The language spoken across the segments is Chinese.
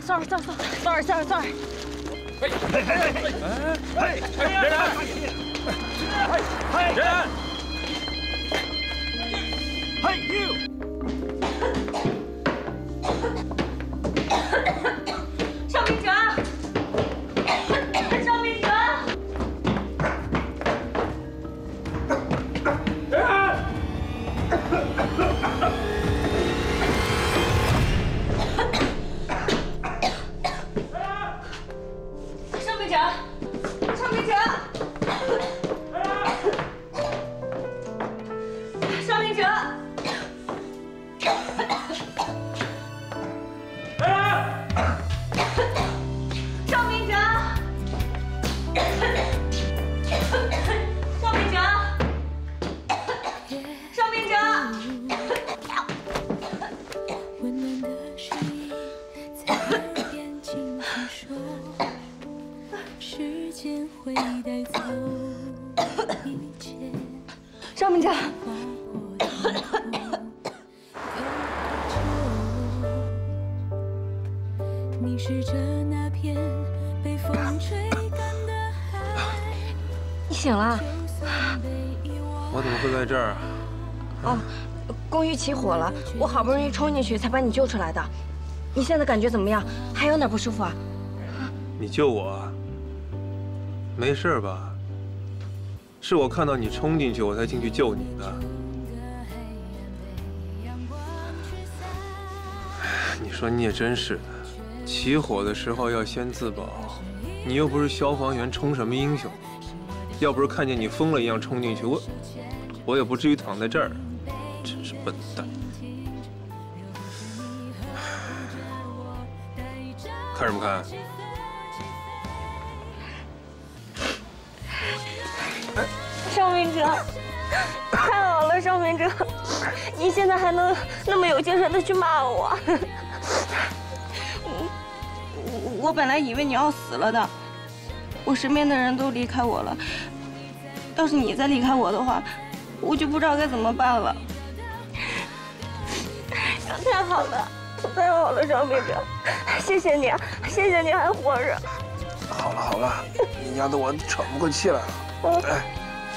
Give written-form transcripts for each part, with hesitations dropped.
，sorry。 嘿，人！嘿 you！ 邵明哲，邵明哲，邵明哲， 你是这那片被风吹干的海。 你醒了？ 我怎么会在这儿啊？ 哦，公寓起火了，我好不容易冲进去才把你救出来的。你现在感觉怎么样？还有哪不舒服啊？ 你救我？没事吧？是我看到你冲进去，我才进去救你的。你说你也真是的，起火的时候要先自保。你又不是消防员，冲什么英雄？要不是看见你疯了一样冲进去，我也不至于躺在这儿。真是笨蛋！看什么看？ 邵明哲，太好了，邵明哲，你现在还能那么有精神的去骂我。我本来以为你要死了的，我身边的人都离开我了。要是你再离开我的话，我就不知道该怎么办了。太好了，太好了，邵明哲，谢谢你，谢谢你还活着。 好了，你压得我喘不过气来了。哎。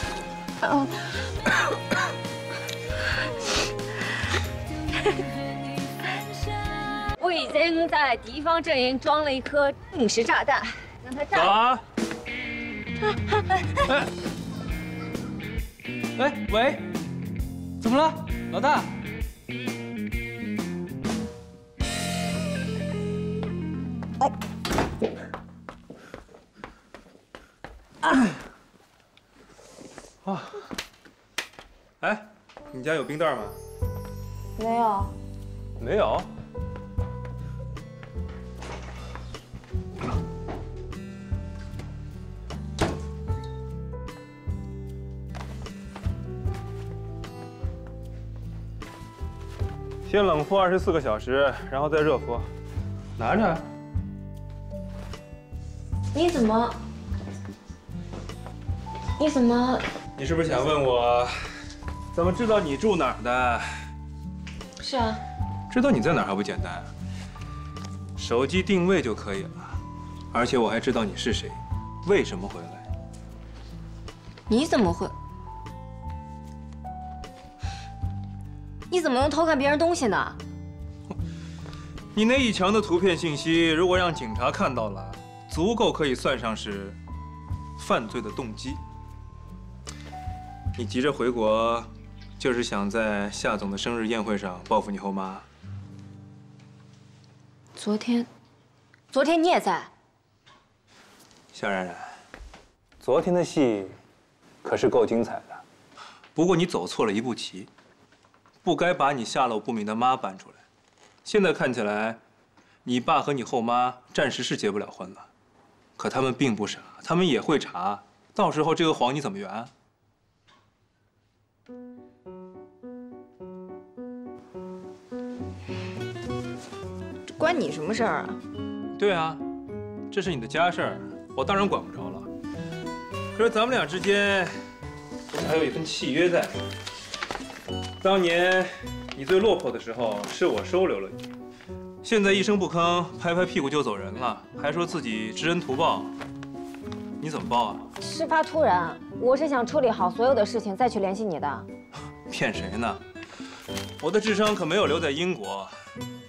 我已经在敌方阵营装了一颗定时炸弹，让它炸。 走啊！哎，喂，怎么了，老大？ 哎，你家有冰袋吗？ 没有。 没有。先冷敷24个小时，然后再热敷。拿着。 你怎么？ 你是不是想问我，怎么知道你住哪儿的？ 是啊。 知道你在哪儿还不简单？手机定位就可以了。而且我还知道你是谁，为什么回来。 你怎么会？你怎么能偷看别人东西呢？ 你那一墙的图片信息，如果让警察看到了，足够可以算上是犯罪的动机。你急着回国，就是想在夏总的生日宴会上报复你后妈。 昨天你也在。 夏冉冉，昨天的戏可是够精彩的，不过你走错了一步棋。不该把你下落不明的妈搬出来。现在看起来，你爸和你后妈暂时是结不了婚了，可他们并不傻，他们也会查，到时候这个谎你怎么圆？ 这关你什么事儿啊？ 对啊，这是你的家事儿，我当然管不着了。可是咱们俩之间，不是还有一份契约在？当年你最落魄的时候，是我收留了你。 现在一声不吭，拍拍屁股就走人了，还说自己知恩图报，你怎么报啊？ 事发突然，我是想处理好所有的事情再去联系你的。 骗谁呢？我的智商可没有留在英国，